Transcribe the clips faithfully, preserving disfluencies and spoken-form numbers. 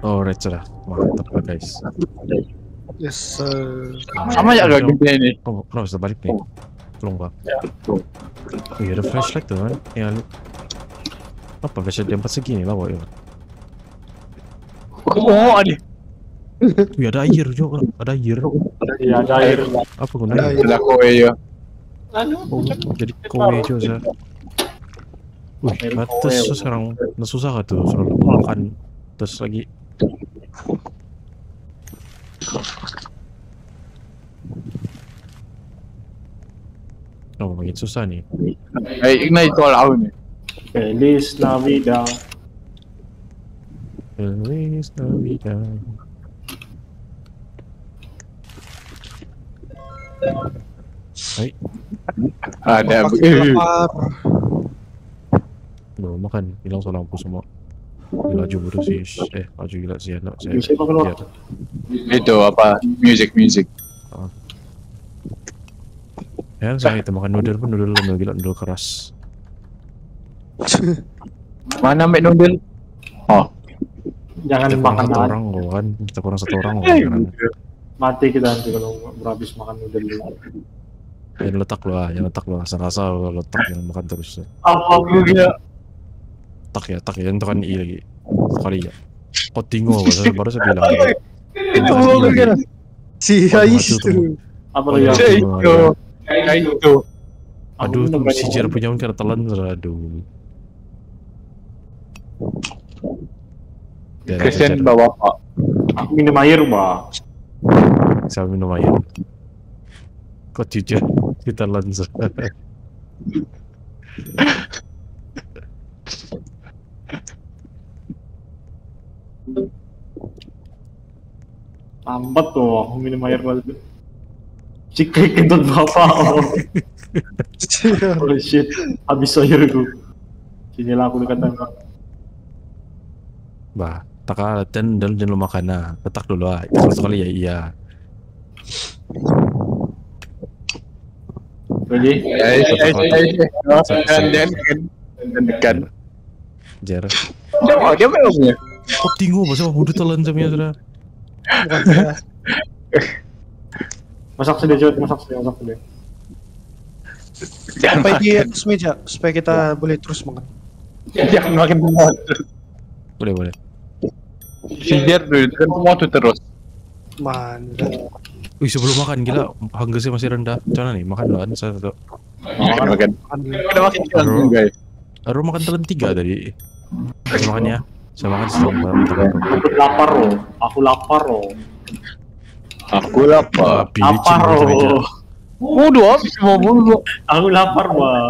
Oh, red sudah. Mantap lah guys. Yes sir. Sama ya agak gede ini. Oh, kenapa sudah balik nih? Tolong bang. Oh iya ada flashlight tuh kan? Ya lu. Apa flashlight dia empat segini lah ya? Oh ada. Wih ada air juga, ada air. Iya ada air. Apa gunanya? Ada kowe ya. Oh, jadi kowe juga. Wih, batas sekarang nggak susah kan tuh, selalu makan terus lagi. Oh, makin susah nih. Eh, Ignite itu all nih. Feliz Navidad. Feliz Navidad. Hai. Ada. Belum makan, hilang soal lampu semua. Gila juga sih, eh laju gila sih anak saya. Bisa apa keluar? Itu apa? Music music. Ya, saya itu makan noodle pun noodle noodle gila noodle keras. Mana mbak noodle? Oh, Jangan Kita kurang makan satu orang. orang loh kan, kita kurang satu orang loh makanan. Mati kita nanti kalau berhabis makan noodle dulu. Jangan letak loh, jangan letak loh, rasa-rasa lo letak jangan makan terus. Apa gue? Tak ya, tak ya, yang tekan i lagi sekali ya. Kok tinggal, baru baru saya bilang. itu kira. Si Ais tuh. Apa lagi? itu, kayak itu. Aduh, tuh si Jer punya kira telan, aduh. Kesian bawa pak. Aku minum air, Mbak. Saya minum air. Kok jujur kita lanjut. Lambat tuh, aku minum air balik. Cikik kentut bapak. Oh shit, habis airku. Sini lah aku dekat tembak. Bah, tak kalah dan dan jangan lu makan nah. Letak dulu ah. Kalau sekali ya iya. Ready? Eh, eh, eh, dan dan dan dekat. Jer. Coba dia belumnya. Kok tinggal bahasa bodoh telan samanya sudah. Masak sudah cepet, masak sudah, masak sudah. Sampai di atas meja supaya kita boleh terus makan. Jangan makin semua. Boleh boleh. Si Jer tuh kan semua tuh terus. Mana? Wih sebelum makan gila, hanggesnya masih rendah. Mana nih makan duluan satu. Makan makan. Udah makin Baru- kurang guys. Baru makan telan tiga tadi. Saya makan ya. Saya makan setengah makan. Aku lapar loh, aku lapar loh. Aku lapar. Lapar loh. Waduh, habis semua bulu. Aku lapar, Mbak.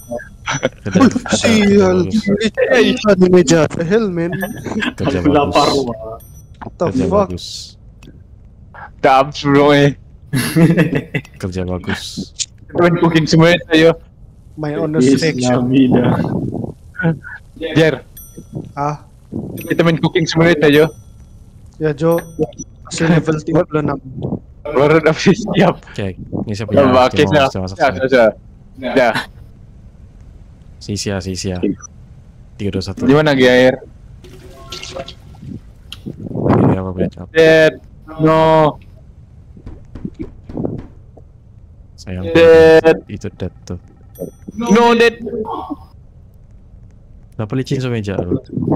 Sial. Itu di meja. The hell man. Kerja Aku lapar, bagus. Mbak. What the Kerja fuck? bagus. Tak bro eh. Kerja bagus. Temen cooking semua ayo. My honest Yes, section. Nabida. Jer, Ah, kita main cooking semua ayo. ya Jo. Masih level tiga puluh enam. Baru udah siap. Oke, ini saya punya. Coba oke Saya sudah. mau- saya masak Ya, saya. sudah. Dah. Sia-sia, sia-sia. Tiga dua satu. Di mana lagi air? Ini apa beda? Dead. No. Sayang. Dead. Itu dead tuh. No dead. Kenapa licin sama meja lu?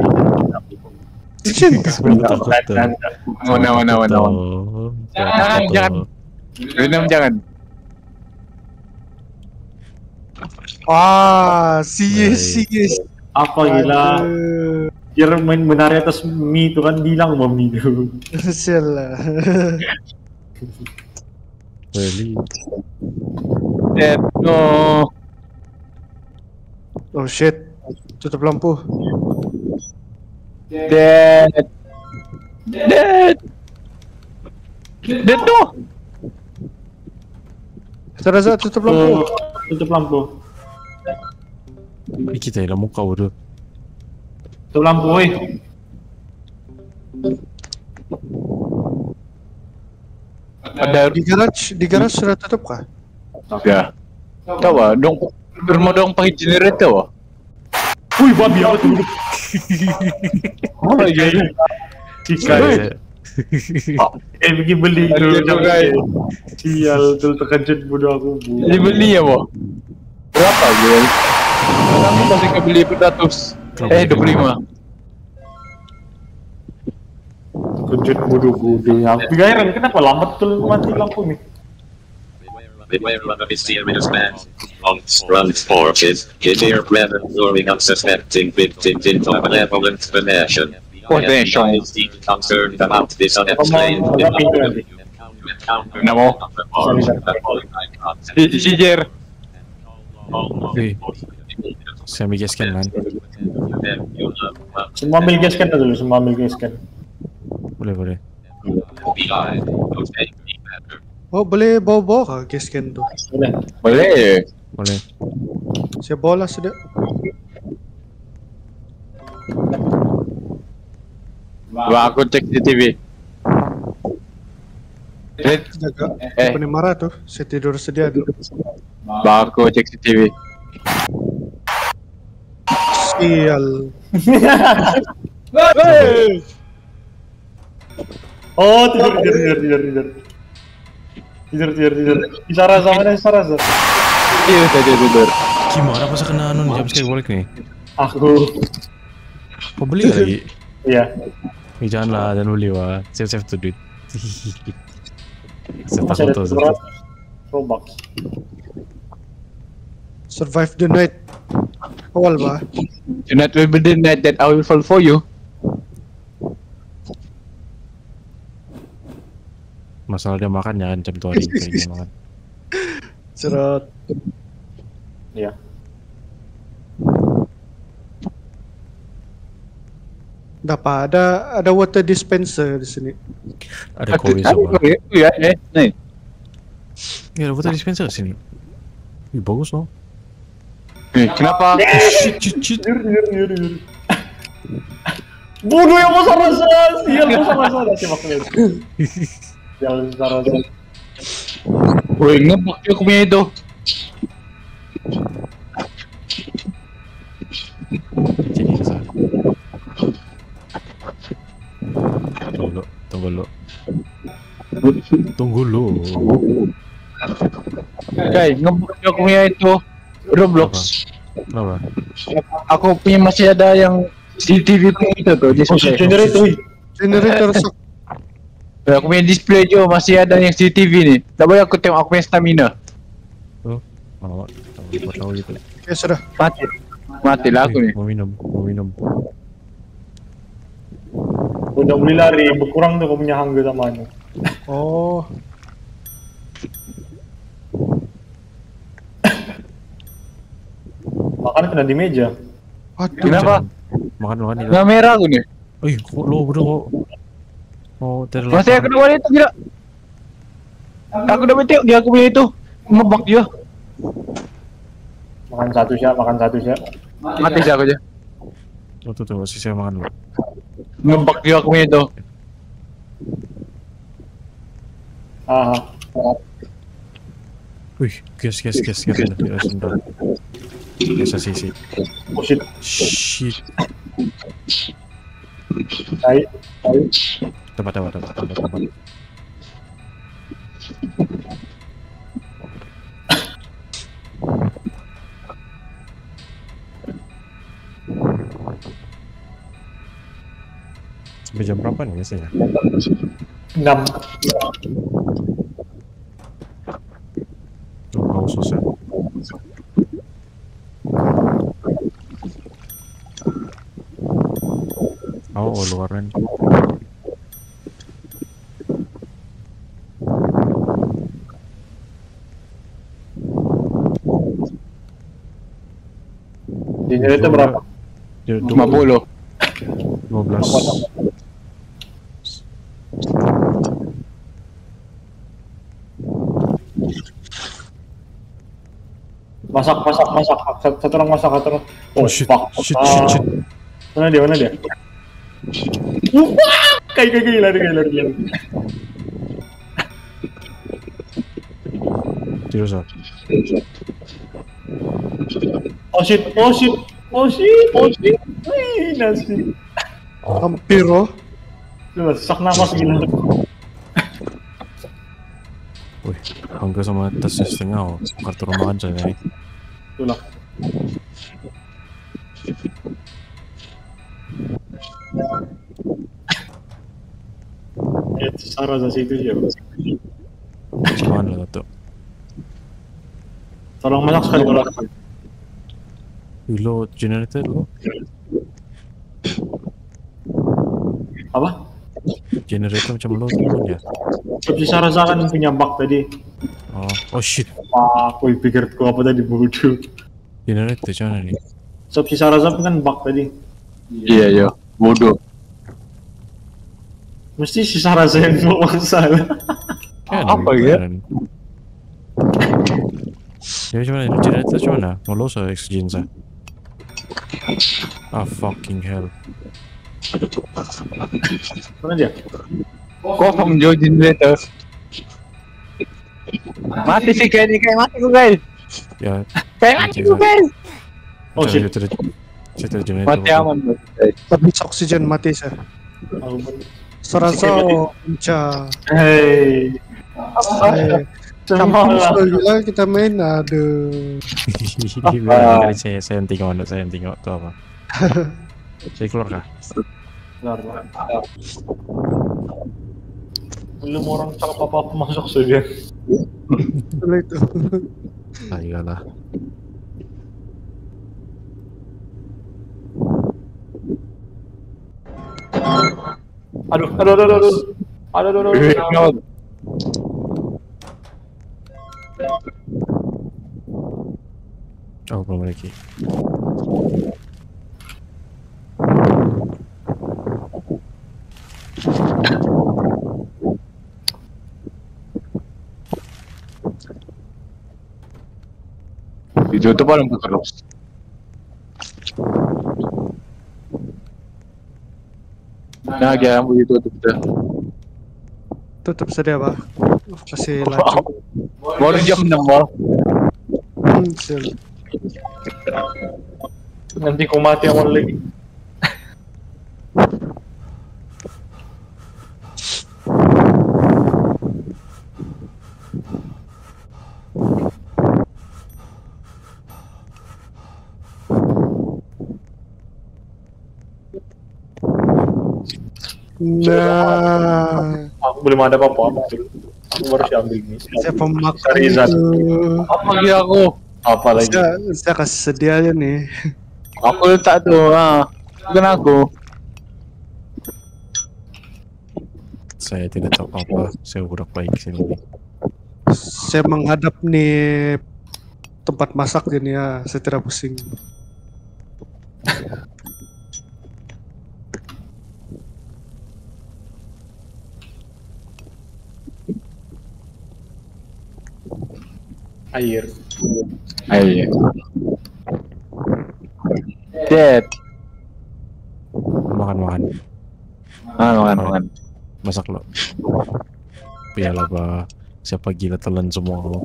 Cinta. Takut tuh. Mana mana mana. Tuh. Jangan, Tuh. jangan. Renam jangan. Ah, si Baik. si yes. Apa gila? Aduh. Dia main benari atas mie itu kan bilang mau mie itu. Sial lah. Beli. Dead. No. Oh shit. Tutup lampu. Dead. Dead. Dead no. Saraza tutup lampu. Tutup, tutup lampu. Ini kita yang muka udah. Tutup lampu, woi. Ada Di garage, di garage sudah tutup kah? ya. Tahu ah, dong rumah dong pakai generator wah. Wih, babi apa tuh? Oh iya. Cika ya. Eh pergi beli Aduh, dulu aduh, jangan guys. kayak. Sial tuh terkejut bodoh aku bu. Dibeli ya, Bo? Berapa, Gil? Kamu kasih kebeli beratus. Eh, dua puluh lima. Terkejut bodoh bodoh. Aku juga heran kenapa lambat tuh mati lampu nih. Beware of mysterious man. On run for it. Get your breath absorbing unsuspecting victims into a malevolent donation. What donation? Concerned about this unexplained Ngomong agak pintu nanti. Namo. Si, si Jer. Wih, saya ambil gaskan man. Semua ambil gaskan dulu, semua ambil gaskan. Boleh boleh. Oh boleh bawa-bawa ke scan tu. Boleh. Boleh. Boleh. Saya bawa lah sudah. Wah, aku cek di T V. Eh, Jaga. Eh. Apa ni marah tu? Saya tidur sedia tu. Bah, aku cek di T V. Sial. Oh tidur tidur tidur tidur tidur. Tidur tidur tidur. Isara sama nih Isara. Sar. Iya, saja tidur. Gimana pas kena anu jam sekali balik nih? Aku. Kau beli nggak lagi? Iya. Ih, janganlah, jangan beli wah. Save save tuh duit. Saya Masih ada takut tuh. surat. Robux. Survive the night. Awal ba? Do not will be the night that I will fall for you. Masalah dia makan jangan jam tuh hari kayaknya makan. Cerot. Iya. Dapat ada ada water dispenser di sini. Ada kowe coba. Iya, eh, nih. Ya, ada water dispenser sini. Ih, bagus loh. Eh, kenapa? Shit, shit, shit. Tidur tidur tidur tidur. Bodoh yang mau sama saya. Sial mau sama saya. Coba aku lihat. Sial Isara. Woi, ngebak dia aku punya itu. Jadi kesal. Tunggu lo, tunggu lo, tunggu lo. Guys, ngebak dia aku punya itu. Roblox. Kenapa? Aku punya masih ada yang C C T V punya itu tuh. Oh shit generator. Generator rusak. Ya, aku punya display juga masih ada yang C C T V nih. Tak boleh aku tengok aku punya stamina. Oh, mau tahu tahu gitu. Ya sudah. Mati. Matilah aku nih. Mau minum, mau minum. Udah beli lari berkurang tuh kau punya hangga sama anu. Oh. Makan kena di meja. Aduh. Kenapa? Makan makan ini. Nggak merah aku nih. Ih, kok lo udah kok. Oh, terlalu. Masih aku udah itu gila. Aku udah betul dia aku punya itu. Ngebak dia. Makan satu siap, makan satu siap. Mati sih aku aja. Tuh tuh tuh, masih saya makan lo. Ngebak dia aku punya itu. Ah. Wih, gas gas gas gas gas gas sebentar. Gas sisi. Oh shit. Shit. Tai. Tai. Tempat tempat tempat tempat tempat. Sampai jam berapa nih biasanya? enam. Tuh, haus susah. Oh, luaran. Generator berapa? lima puluh. Dua belas. Masak, masak, masak. Satu, satu orang masak, satu orang. Oh shit, fuck. shit, Ah. shit, shit. Mana dia, mana dia? Wah, kayak kayak kayak lari, kayak lari, lari. Tidak usah. Oh shit, oh shit, oh shit, oh shit. Wih, nasi. Hampir oh. Coba sesak napas gila. Wih, angka sama tasnya setengah, oh. Kartu remaja nih. Itulah. Ya, Sarah sa situ siya. Mana lah tuh? Tolong masak sekali kalau Reload generator lo? apa? Generator macam lo tuh ya? Si Sarah sa kan punya bug tadi. Oh, oh shit. Wah, aku pikir ko apa tadi bodoh. Generator macam mana nih? Sob si Sarah sa kan bug tadi. Iya iya, bodoh. Mesti si Sarah sa yang mau masalah. Apa ya? Ya macam mana? Generator macam mana? Mau lo sa oxygen sa? Ah fucking hell. Mana dia? Kosong jo generator. Mati sih kayak ini, kayak mati gue guys. Ya. Kayak mati gue guys. Oh shit. Saya generator. Mati aman guys. Habis oksigen mati saya. Aku pun. Serasa Unca. Hei. Eh, Sama lah. bilang kita main, aduh. Kali saya saya yang tengok, saya yang tengok tuh apa? Saya keluar kah? Benar, benar. Belum orang cakap apa-apa masuk saja. Betul itu. Ah, iyalah. Aduh, aduh, aduh, aduh, aduh, aduh, aduh, aduh, aduh. Oh, belum lagi. Ditutup paling terus. Nah, kaya mo ditutup dah. Tutup saja pak. Kasih laju. Baru jam enam mal. Hmm, sial. Nanti kau mati awal lagi. Nah, Aku belum ada apa-apa. Aku baru sih ambil ini. saya pemakan Cari zat. itu. Apa lagi aku? Apa lagi? Saya, saya kasih sedia aja nih. Aku letak tuh, ah. Bukan aku. Saya tidak tahu apa. Saya udah baik sini. Saya menghadap nih tempat masak ini ya. Saya tidak pusing. Air. Ayo. Dead. Makan makan. Ah, makan makan. Masak lo. Biarlah bah. Siapa gila telan semua lo.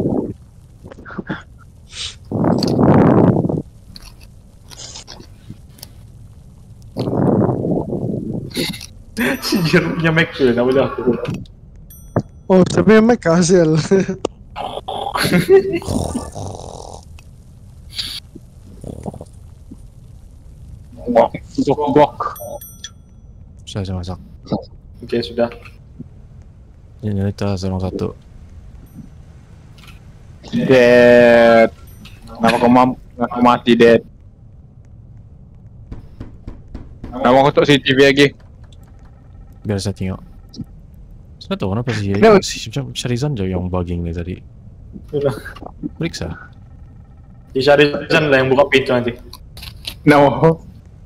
Si Jer punya Mac tuh, nggak boleh aku. Oh, tapi emang hasil. Gok, gok, gok. Saya saya masak. Oke, sudah. Ini kita serang satu. Dead. Kenapa kau mam aku mati dead? Kenapa kau tuh C C T V lagi? Biar saya tengok. Saya tahu kenapa sih No. si macam Sharizan jauh yang bugging nih tadi. Sudah. Periksa. Si Sharizan lah yang buka pintu nanti. No.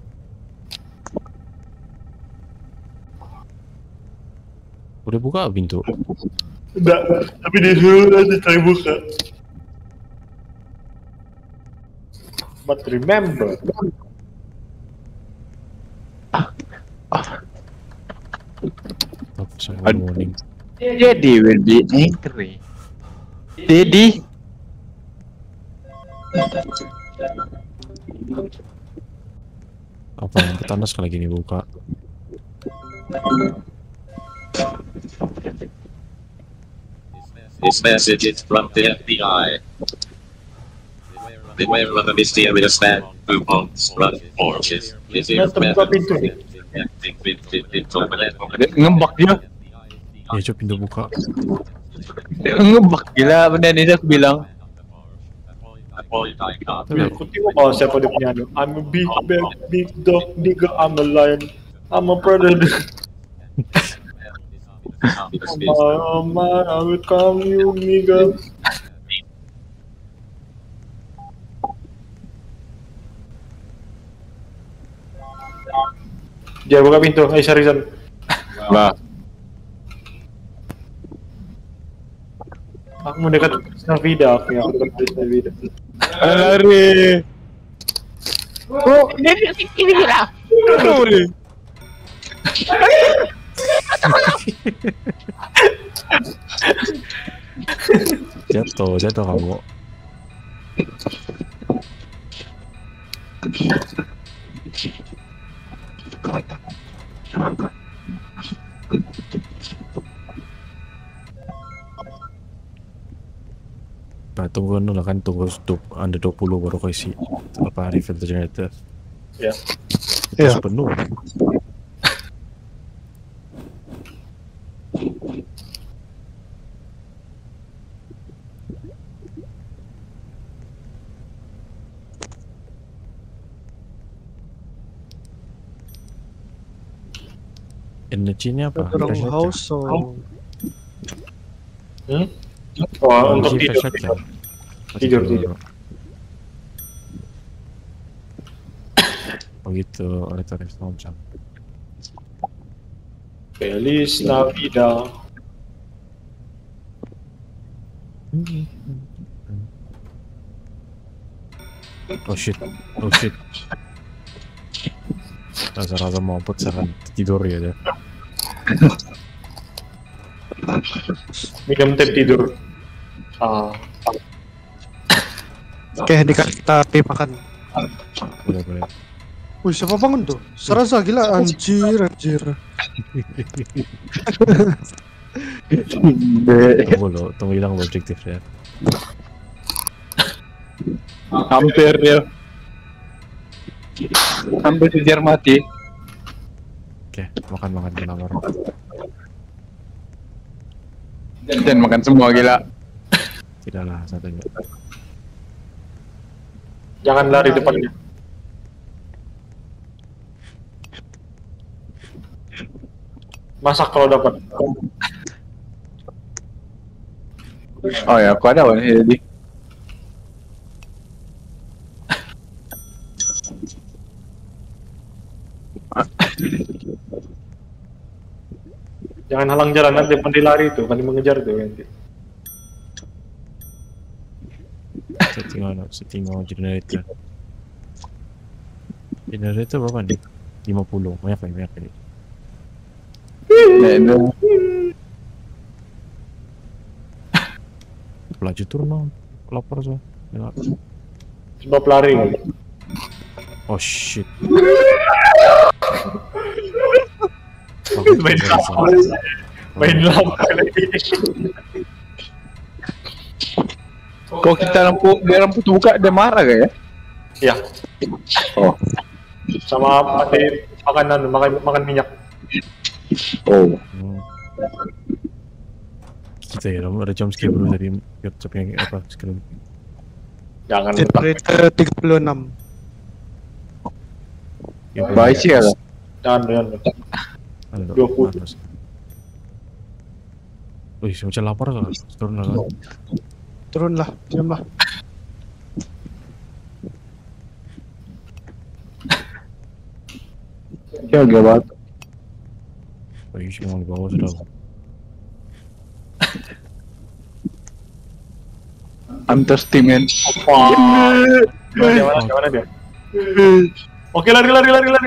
Udah buka pintu. Enggak, tapi disuruh nanti saya buka. But remember, Oh, saya Ad- warning. Daddy will be angry. Daddy. Apa yang petanda sekali gini buka? This message is from the F B I. Beware of a mysterious man who owns run forces. His Nasa buka pintu nih. Ngembak dia. Ya coba pintu buka. Ngebak gila bener ini aku bilang. Aku tengok bawah siapa dia punya anu. I'm a big big big dog nigga, I'm a lion, I'm a predator. Oh man, I will come you nigga. Dia buka pintu, eh Sharizan. Lah. Aku mendekat Navida, aku yang dekat Navida. Lari. Oh, ini ini gila. Lari. Jatuh, jatuh kamu. Nah, tunggu dulu kan, tunggu stop under dua puluh baru kau isi apa refill the generator. Ya. Terus Ya. penuh. Energinya apa? Orang Flashlight house so Hmm? Oh, untuk Energy tidur. flashlight kan? Tidur, tidur. Oh gitu, oleh tarif jam. Feliz Navidad. Oh shit, oh shit. Rasa-rasa mamput sekarang tidur ya dia. Minum teh tidur. Ah, Oke, dikata makan. Boleh boleh. Wih, siapa bangun tuh? Serasa gila, anjir, anjir. Tunggu lo, tunggu hilang objektifnya. Hampir ya. Hampir sejar mati. Oke, makan makan kenapa? Dan makan semua gila. Tidaklah satunya. jangan lari depannya. Masak kalau dapat. Oh ya, aku ada warna jadi. Jangan halang jalan nanti pandai lari itu, pandai mengejar tuh nanti. Setting on, setting on generator. Generator berapa nih? lima puluh, banyak kali, banyak kali. Nah, Pelaju turun dong, lapar so. Sebab lari. Oh shit. Main lama. Main lama lagi. Kalau kita lampu, biar lampu tuh buka, dia marah gak ya? Ya, Oh, sama pandai makanan, makan makan minyak. oh. Hmm. Kita ya, ada jump scare dulu tadi. Tapi yang apa sekarang? Jangan Generator tiga puluh enam. Baik sih ya. jangan jangan. dua puluh. Wih, macam lapar kan? Turun lah kan? Turun lah, diam lah. Ya gawat. Wih, semua di bawah sudah. I'm thirsty man. Wah. Mana dia? Mana dia? Mana dia? Oke, lari lari lari lari.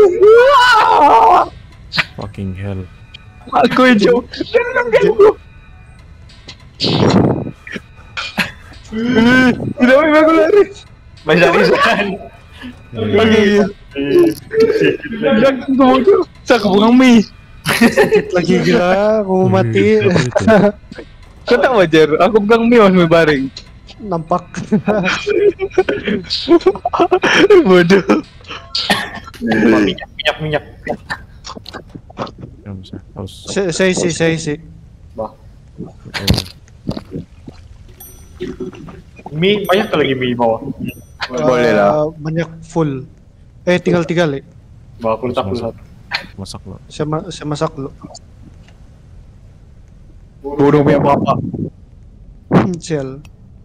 Fucking hell. Aku hijau. Jangan ganggu. Udah mau aku lari. Masih Rizan. Jangan ganggu. Saya kebungang mie. Sedikit lagi gila, aku mau mati. Wih, berapa itu? Kau tak wajar, aku pegang mie masih baring. Nampak. Bodoh. Minyak, minyak, minyak. Ya, bisa. Harus. Saya saya isi, saya isi. Bah. Oh, Mie, banyak lagi mie di bawah. Boleh lah. Eh, banyak full. Eh, tinggal tiga le. Bah, aku letak dulu satu. masak lo. Saya, ma saya masak dulu. Bodoh punya bapak. Sial.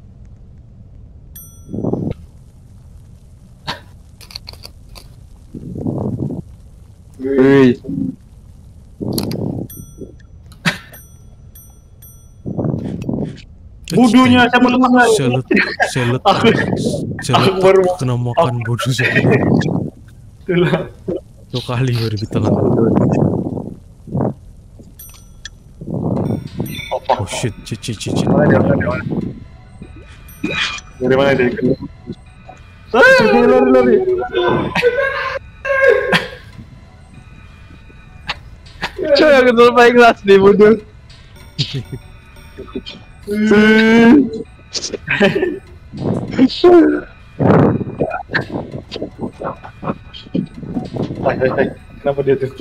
Wih. Budunya, siapa letak lagi? Saya let, saya letak, saya aku letak baru- kena makan bodoh saya. Itulah. Dua kali baru ditelan. Oh, fuck. Oh shit, shit, shit, shit, shit. Mana dia? Mana dia? Mana? Dari mana dia? Lari, lari. Coy, aku terlalu ikhlas nih bodoh. Hai, hai, hai. Kenapa dia tuh?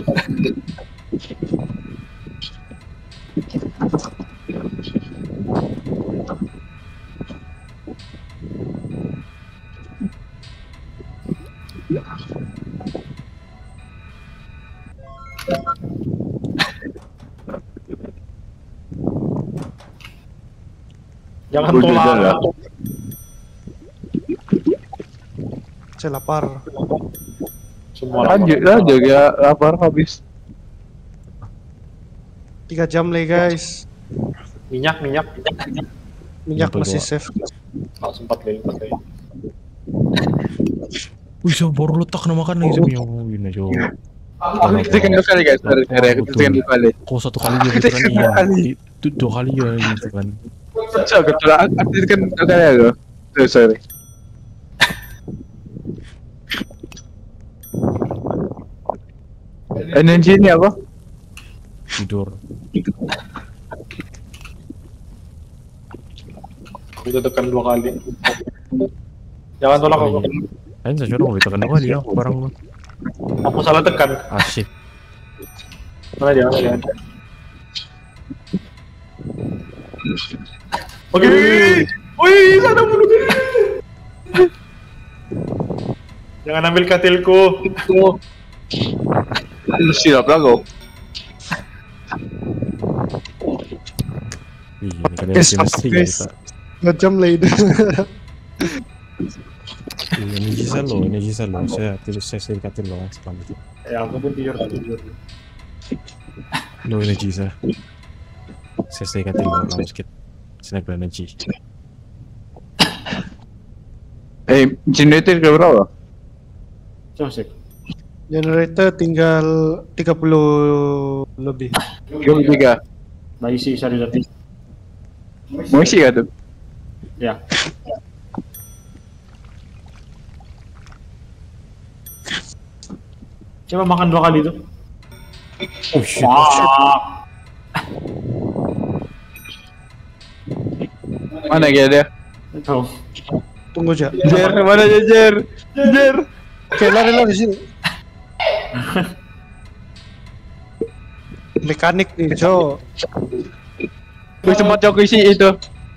Jangan Bodoh tolak. jalan. Saya lapar. Semua lapar. Lanjut lanjut ya, lapar habis. Tiga jam le guys. Minyak, minyak. Minyak Sampai masih dua. safe. Ah, sempat kali, empat kali. Wih, saya baru letak kena makan lagi saya punya. Oh, ini Jo. Aku tekan dua kali guys, sorry sorry, aku tekan dua kali. Kok satu kali dia gitu kan? Dua Iya. kali. Itu dua kali ya gitu kan. So, betul aku aku tekan dua kali aku. Sorry sorry. Energi ini apa? Tidur. Aku udah tekan dua kali. Jangan tolak aku. Kan saya curang boleh tekan dua kali ya barang lu. Aku salah tekan. Ah shit. Mana dia? Mana dia? Oke. Wih, sana bunuh diri. Jangan ambil katilku. Lu siap lah kau. Wih, ini kan Guys, chemistry ya guys. kita. Dua jam le itu. Wih, ini bisa lo, ini bisa lo. Saya tidur saya saya dikatin lo selanjutnya. Ya, aku pun tidur tidur. Lo energi saya. Saya saya dikatin lo lama sedikit. Snack energi. Eh, generator ke berapa? Coba sih. Generator tinggal tiga puluh lebih. Tiga puluh tiga. Nah, isi serius. Mau isi gak tuh? Ya. Coba makan dua kali tuh. Oh shit. Wah. Mana dia dia? Tuh. Tunggu aja. Jer, mana dia Jer? Jer. Oke, lari lari sini. Mekanik nih, Jo. Gue sempat aku isi itu.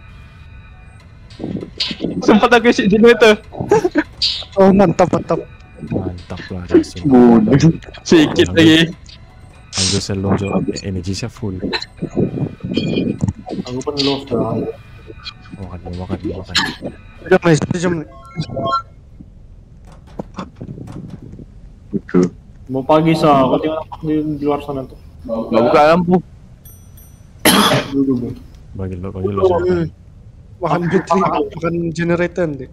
Sempat aku isi generator. Oh, mantap mantap. Mantap lah hasil. Bodoh. Sedikit lagi. Ambil selo Jo, energi saya full. Aku pun low dah. Makan, makan, makan. Jam nih, satu jam nih. Mau pagi sah, aku tinggal di, di luar sana tuh. Gak buka lampu. Dulu. Bagi lo, bagi lo. saya. Makan battery, makan generator deh.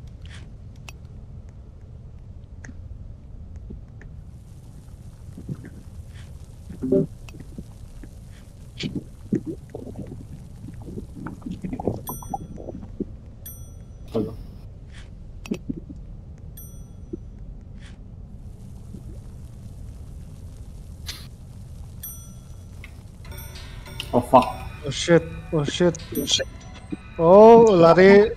Astaga. Oh shit, oh shit. Oh, lari.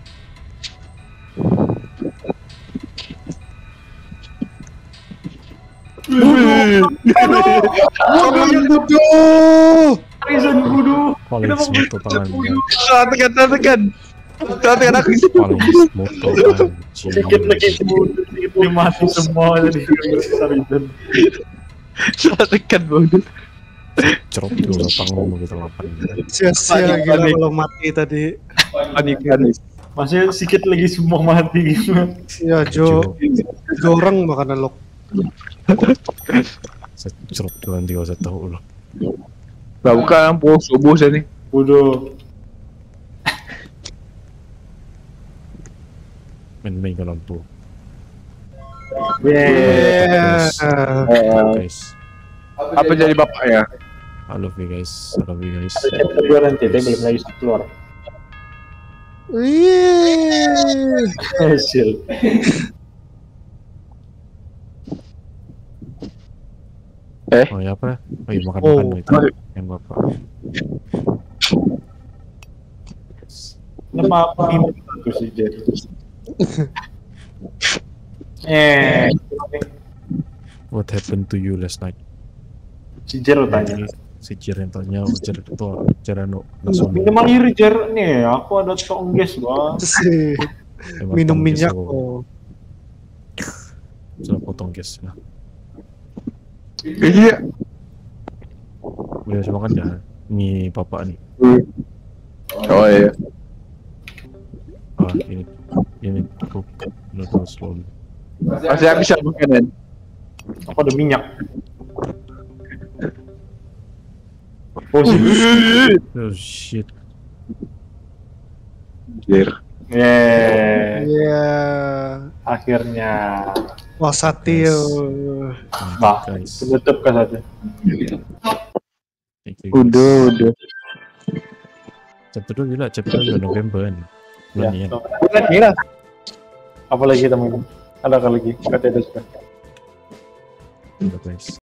Aduh. Reason bodoh. Paling smooth tuh tangannya. Tekan, tekan. Tekan aku. Paling smooth tuh anjing. Sedikit lagi bodoh, sedikit lagi mati semua tadi. Reason. Tekan bodoh. Cerot dulu tanganmu gitu lapan. Sia-sia gila kalau mati tadi. Panik panik. Masih sedikit lagi semua mati gitu. Ya Jo, jorang makanan lo. Saya cerot dulu nanti gak usah tahu loh. Lah bukan po subuh sini. Bodoh. Main-main ke lampu. Yeah. Guys, Apa jadi bapak ya? I love you guys, I love you guys. Ada chapter dua nanti, dia belum lagi keluar. Wih. Hasil. Eh? Oh ya apa? Oh iya makan Oh. makan itu yang bapak. Nama apa ini tuh sih jadi. Eh, What happened to you last night? si Jero tanya. Si Jer yang tanya, Jer itu Jer anu langsung Minum air Jer nih, aku ada tongges bang. Si minum minyak. Oh. Sudah potong guys. Nah, Iya. udah coba makan dah. Ini papa nih. Oh iya. Ah ini ini cook noodles slowly. Masih habis ya makanan. Aku ada minyak. Oh sih. Oh shit. Jir. Yeah. Iya. Akhirnya. Wah satil. Bah, Guys, tutup kan saja. thank you guys. Udah, udah. Chapter dua gila, chapter dua November kan. Bulan ini Ya. kan. Bulan gila. Apa lagi teman-teman? Ada kali lagi? Kata ada sudah. Udah guys.